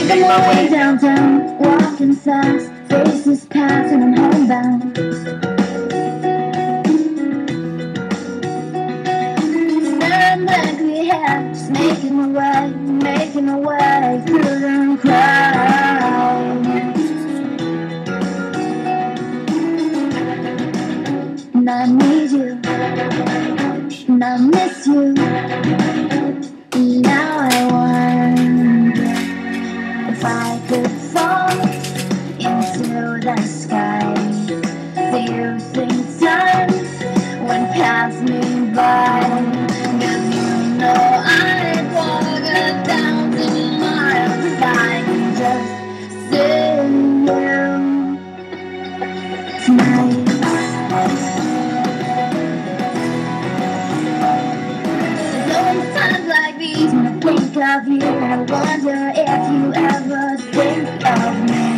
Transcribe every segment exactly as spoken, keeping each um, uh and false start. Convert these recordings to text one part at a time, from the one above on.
Making my way downtown, walking fast, faces pass and I'm homebound. Staring blankly ahead, just making my way, making my way through the crowd. And I need you, and I miss you. Now I wonder if I could fall into the sky. Do you think time went past me by? Cause you know I'd walk a thousand miles if I could just see you tonight. Times like these, when I think of you, I wonder if you ever think of me.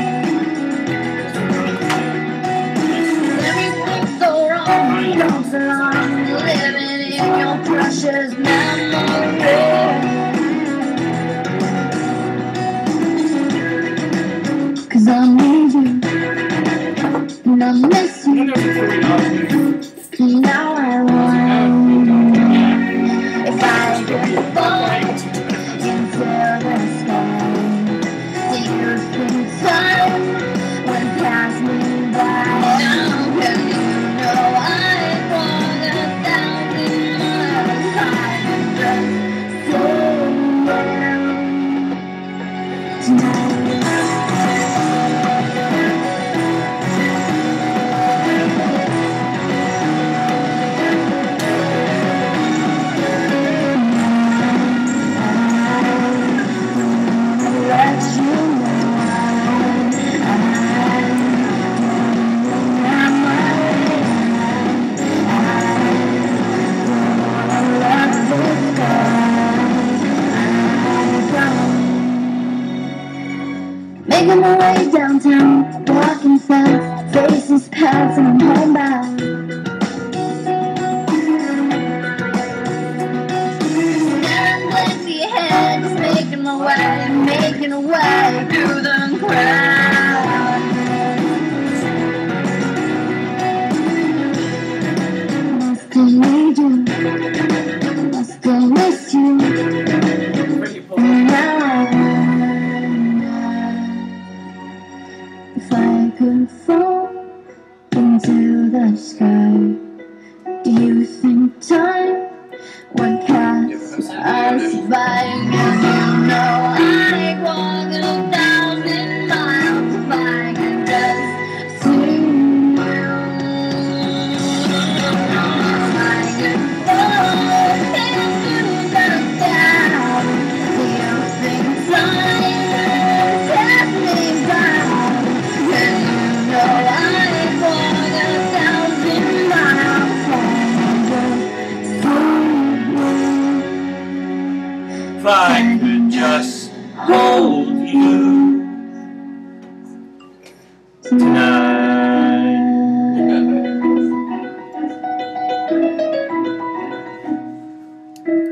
Everything's so wrong, you don't belong, living in your precious memory. Cause I need you, and I miss you. Now I wonder if I could fall into the sky. Do you think time went past me by? Cause you know I'd walk a thousand miles if I could just see you tonight. Making my way downtown, walking fast, faces pass and I'm homebound. Staring blankly ahead, just making my way, making a way through the crowd. I still need you, I still miss you. And now I if I could fall into the sky, do you think time would pass us by? Cause you know I'd walk a thousand miles if I could just see you. If I could fall into the sky, do you think time would pass me by? If I could just hold you.